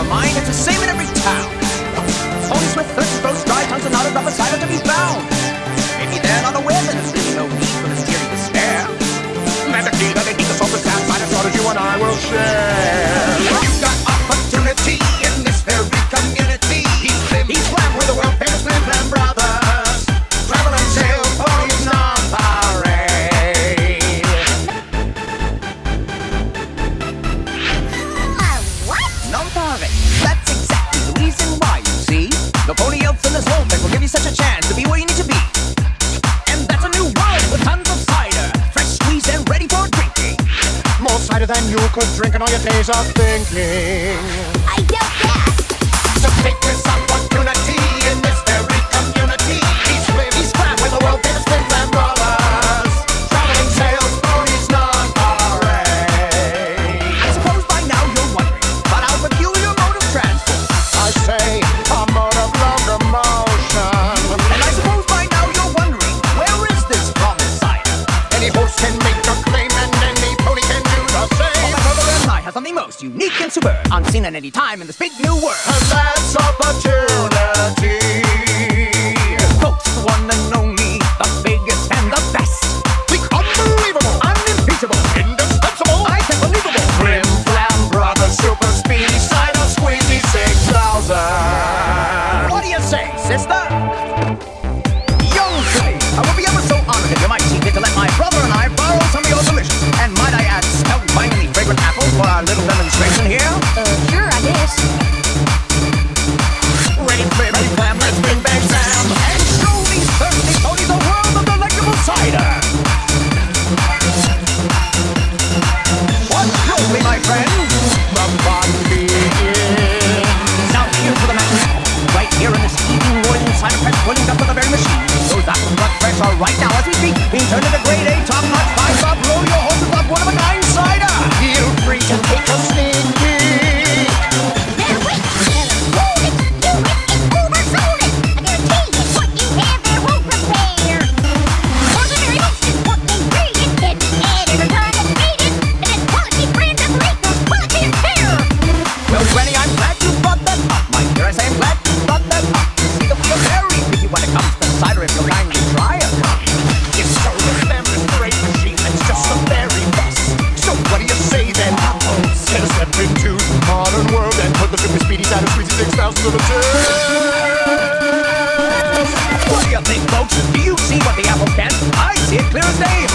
are mine, it's the same in every town. Ponies with thirsty throats, dry tongues, and not a drop of cider to be found. Maybe they're not aware that there's really no need for this cheery despair. And the key that they keep us all the sad side as hard as you and I will share. You've got opportunity in this very community. He's Flam with the world famous Flim Flam Brothers. Travel and sail ponies non-parade. What? Non-parade. That's exactly the reason why, you see. The pony elves in this whole thing will give you such a chance to be where you need to be. And that's a new world with tons of cider, fresh squeezed and ready for drinking. More cider than you could drink in all your days of thinking. I doubt that. So take this opportunity in this very community. He's Flam with the world famous Flim Flam Brothers. Traveling sails, ponies non-parade. I suppose by now you're wondering about our peculiar mode of transport. I say a mode of locomotion. And I suppose by now you're wondering, where is this common cider? Any horse can make a claim and any pony can do the same. My brother and I have something most unique and superb, unseen at any time in this big new world. And that's opportunity. Folks, the one and only, the biggest and the best. The unbelievable, Unimpeachable, indispensable, I can't believable. Flim Flam Brothers Super Speedy Cider Squeezy 6000. What do you say, sister? Young Philly, I would be ever so honored if you might see fit to let my brother and I borrow some of your delicious, and might I add, spellbindingly fragrant apples for our little demonstration here? Sure, I guess. Ready, Flam, let's bring back Sam and show these thirsty ponies a world of delectable cider. What's jewelry, my friends? The fun begins. Now here's for the match. Right here in this evening morning cider press pulling up to the very machine. Those apples cut fresh are right now as we speak being turned into grade A top-notch five-star blow your horses up one-of-a-kind cider. Feel free to take a sneak peek. Now wait. Hold it. Do it. It's oversold it. I guarantee it's what you have there won't repair. Ordinary most important ingredient can be added or done and made it. And it's quality brand of Lakers quality and care. Well, Granny, I'm glad you brought that up. My dear, I say I'm glad you brought that up. See that we are very picky when it comes to cider if you'll kindly try it. Yes, sir, this family's great machine. It's just the very best. So what do you say then? Let us step into the modern world and put the super speedy Cider Squeezy 6000 to the test. What do you think, folks? Do you see what the apple can? I see it clear as day.